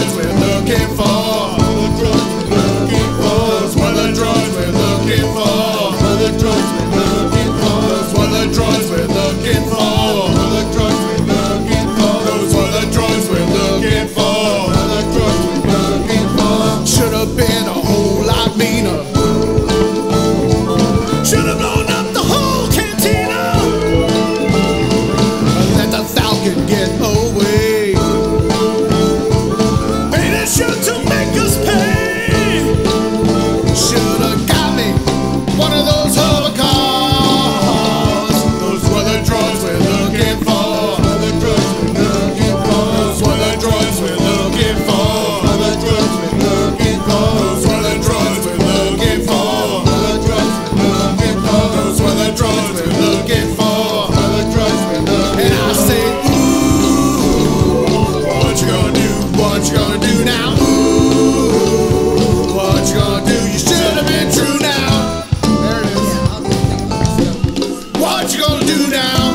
droids we're looking for. Those were the droids we're looking for. Those were the droids we're looking for. Those were the droids we're looking for. Should have been a whole lot meaner. Should have blown up the whole cantina. Let the Falcon get away. Made it sure to make us pay. Should have got me one of those hover cars. Those were the droids we're looking for. Those were the droids we're looking for. Those were the droids we're looking for. Those were the droids we're looking for. And I say, ooh, what you gonna do? What you gonna do now? Ooh, what you gonna do? You should have been true now. There it is. What you gonna do now?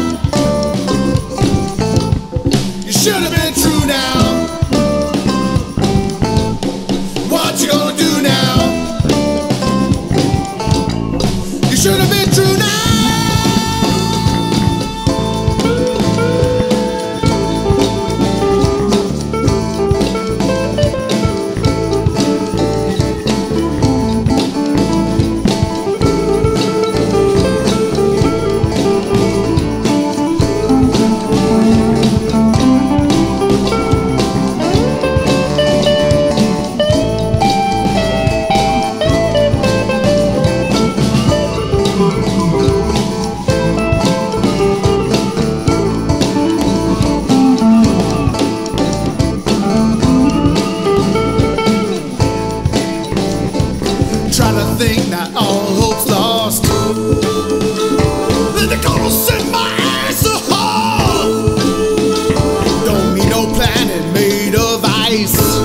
You should have been true now. What you gonna do now? You should have been true now. Try to think that all hope's lost. Then they're gonna send my ass a hole. Don't need no planet made of ice.